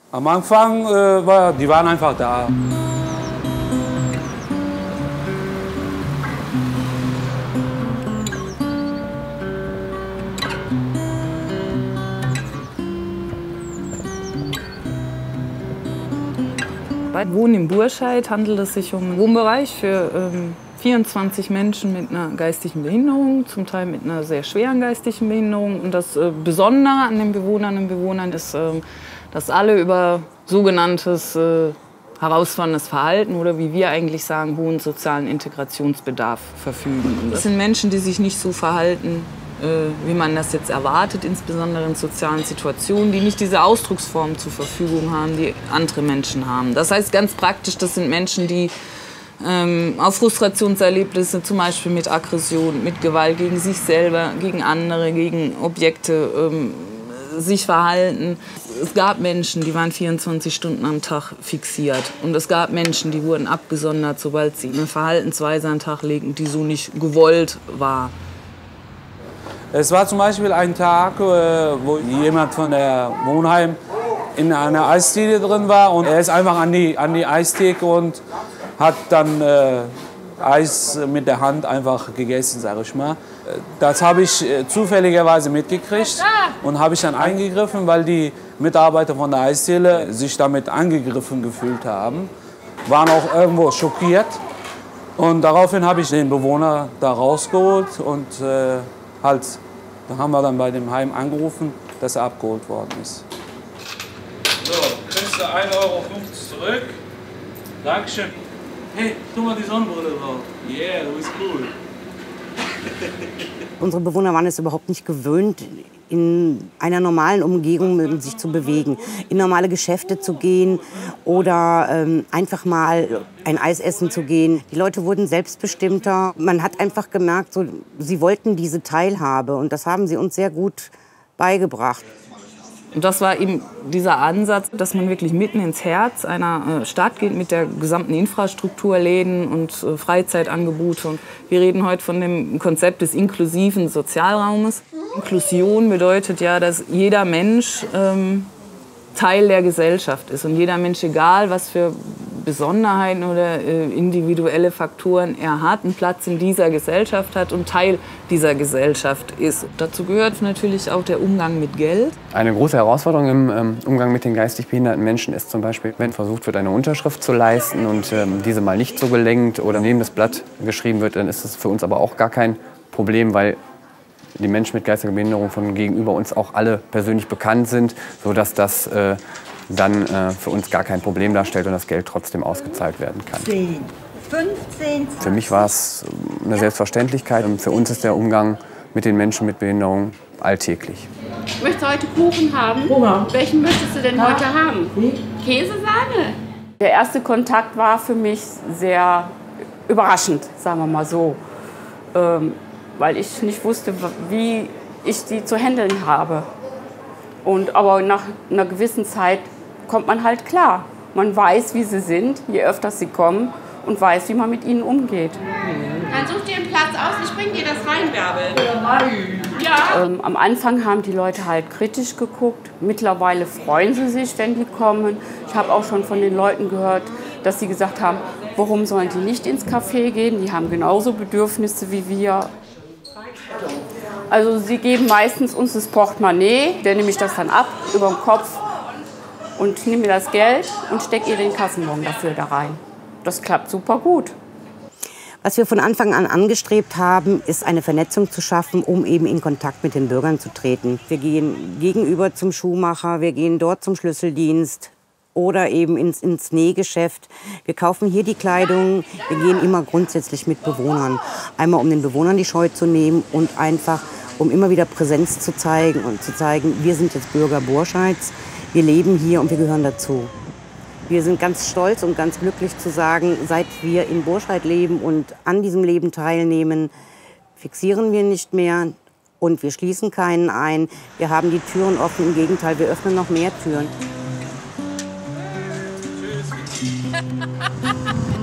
Am Anfang die waren einfach da. Bei Wohnen in Burscheid handelt es sich um einen Wohnbereich für 24 Menschen mit einer geistigen Behinderung, zum Teil mit einer sehr schweren geistigen Behinderung. Und das Besondere an den Bewohnerinnen und Bewohnern ist, dass alle über sogenanntes herausforderndes Verhalten oder wie wir eigentlich sagen, hohen sozialen Integrationsbedarf verfügen. Und das sind Menschen, die sich nicht so verhalten, wie man das jetzt erwartet, insbesondere in sozialen Situationen, die nicht diese Ausdrucksform zur Verfügung haben, die andere Menschen haben. Das heißt ganz praktisch, das sind Menschen, die auf Frustrationserlebnisse, zum Beispiel mit Aggression, mit Gewalt gegen sich selber, gegen andere, gegen Objekte sich verhalten. Es gab Menschen, die waren 24 Stunden am Tag fixiert. Und es gab Menschen, die wurden abgesondert, sobald sie eine Verhaltensweise an den Tag legten, die so nicht gewollt war. Es war zum Beispiel ein Tag, wo jemand von der Wohnheim in einer Eisdiele drin war und er ist einfach an die Eistheke und hat dann Eis mit der Hand einfach gegessen, sage ich mal. Das habe ich zufälligerweise mitgekriegt und habe ich dann eingegriffen, weil die Mitarbeiter von der Eisdiele sich damit angegriffen gefühlt haben, waren auch irgendwo schockiert. Und daraufhin habe ich den Bewohner da rausgeholt und da haben wir dann bei dem Heim angerufen, dass er abgeholt worden ist. So, kriegst du 1,50 € zurück. Dankeschön. Hey, tu mal die Sonnenbrille drauf. Yeah, du bist cool. Unsere Bewohner waren es überhaupt nicht gewöhnt, in einer normalen Umgebung sich zu bewegen, in normale Geschäfte zu gehen oder einfach mal ein Eis essen zu gehen. Die Leute wurden selbstbestimmter. Man hat einfach gemerkt, so, sie wollten diese Teilhabe und das haben sie uns sehr gut beigebracht. Und das war eben dieser Ansatz, dass man wirklich mitten ins Herz einer Stadt geht mit der gesamten Infrastruktur, Läden und Freizeitangebote. Und wir reden heute von dem Konzept des inklusiven Sozialraumes. Inklusion bedeutet ja, dass jeder Mensch Teil der Gesellschaft ist und jeder Mensch, egal was für Besonderheiten oder individuelle Faktoren er hat, einen Platz in dieser Gesellschaft hat und Teil dieser Gesellschaft ist. Dazu gehört natürlich auch der Umgang mit Geld. Eine große Herausforderung im Umgang mit den geistig behinderten Menschen ist zum Beispiel, wenn versucht wird, eine Unterschrift zu leisten und diese mal nicht so gelenkt oder neben das Blatt geschrieben wird, dann ist es für uns aber auch gar kein Problem, weil die Menschen mit geistiger Behinderung von gegenüber uns auch alle persönlich bekannt sind, sodass das dann für uns gar kein Problem darstellt und das Geld trotzdem ausgezahlt werden kann. 10, 15, 20. Für mich war es eine Selbstverständlichkeit und für uns ist der Umgang mit den Menschen mit Behinderung alltäglich. Möchtest du heute Kuchen haben? Hunger. Welchen möchtest du denn heute haben? Käsesahne? Der erste Kontakt war für mich sehr überraschend, sagen wir mal so. Weil ich nicht wusste, wie ich die zu handeln habe. Aber nach einer gewissen Zeit kommt man halt klar. Man weiß, wie sie sind, je öfter sie kommen und weiß, wie man mit ihnen umgeht. Dann such dir einen Platz aus, ich bring dir das rein, Bärbel. Ja. Am Anfang haben die Leute halt kritisch geguckt. Mittlerweile freuen sie sich, wenn die kommen. Ich habe auch schon von den Leuten gehört, dass sie gesagt haben, warum sollen die nicht ins Café gehen? Die haben genauso Bedürfnisse wie wir. Also sie geben meistens uns das Portemonnaie, der nehme ich das dann ab über den Kopf und nehme mir das Geld und stecke ihr den Kassenbon dafür da rein. Das klappt super gut. Was wir von Anfang an angestrebt haben, ist eine Vernetzung zu schaffen, um eben in Kontakt mit den Bürgern zu treten. Wir gehen gegenüber zum Schuhmacher, wir gehen dort zum Schlüsseldienst oder eben ins Nähgeschäft. Wir kaufen hier die Kleidung, wir gehen immer grundsätzlich mit Bewohnern. Einmal um den Bewohnern die Scheu zu nehmen und einfach um immer wieder Präsenz zu zeigen und zu zeigen, wir sind jetzt Bürger Burscheids, wir leben hier und wir gehören dazu. Wir sind ganz stolz und ganz glücklich zu sagen, seit wir in Burscheid leben und an diesem Leben teilnehmen, fixieren wir nicht mehr und wir schließen keinen ein. Wir haben die Türen offen, im Gegenteil, wir öffnen noch mehr Türen. Tschüss.